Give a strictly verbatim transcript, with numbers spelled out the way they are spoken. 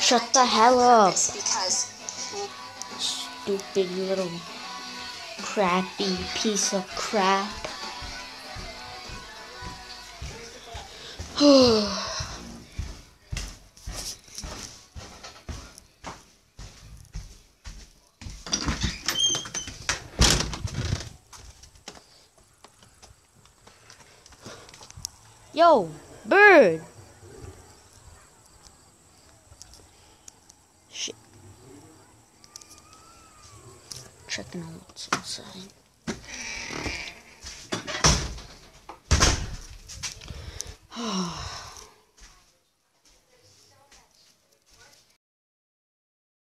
Shut the hell up. Stupid little crappy piece of crap. Yo, bird! Shit. Checking out what's outside.